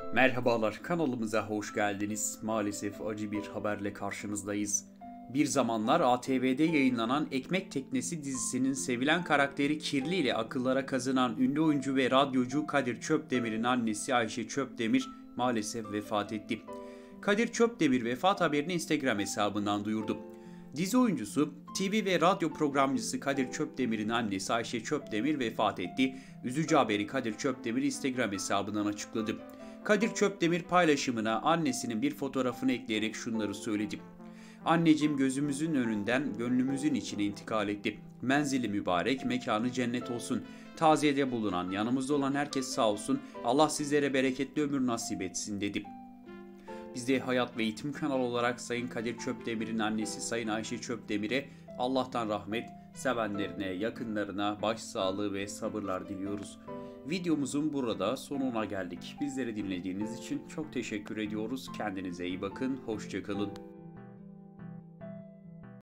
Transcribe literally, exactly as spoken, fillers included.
Merhabalar, kanalımıza hoş geldiniz. Maalesef acı bir haberle karşınızdayız. Bir zamanlar A T V'de yayınlanan Ekmek Teknesi dizisinin sevilen karakteri Kirli ile akıllara kazınan ünlü oyuncu ve radyocu Kadir Çöpdemir'in annesi Ayşe Çöpdemir maalesef vefat etti. Kadir Çöpdemir vefat haberini Instagram hesabından duyurdu. Dizi oyuncusu, T V ve radyo programcısı Kadir Çöpdemir'in annesi Ayşe Çöpdemir vefat etti. Üzücü haberi Kadir Çöpdemir Instagram hesabından açıkladı. Kadir Çöpdemir paylaşımına annesinin bir fotoğrafını ekleyerek şunları söyledi. Anneciğim gözümüzün önünden gönlümüzün içine intikal etti. Menzili mübarek, mekanı cennet olsun. Taziyede bulunan, yanımızda olan herkes sağ olsun. Allah sizlere bereketli ömür nasip etsin dedi. Biz de Hayat ve Eğitim kanalı olarak Sayın Kadir Çöpdemir'in annesi Sayın Ayşe Çöpdemir'e Allah'tan rahmet, sevenlerine, yakınlarına başsağlığı ve sabırlar diliyoruz. Videomuzun burada sonuna geldik. Bizleri dinlediğiniz için çok teşekkür ediyoruz. Kendinize iyi bakın, hoşça kalın.